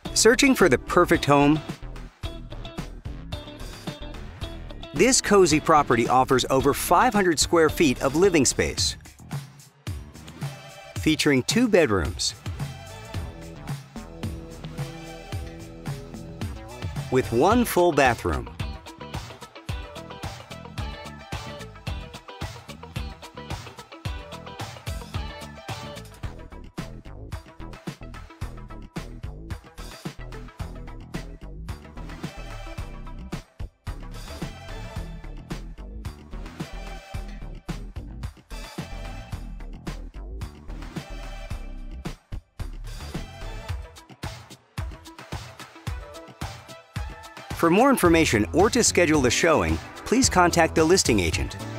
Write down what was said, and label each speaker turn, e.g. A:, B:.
A: Searching for the perfect home? This cozy property offers over 500 square feet of living space, featuring 2 bedrooms with 1 full bathroom. For more information or to schedule a showing, please contact the listing agent.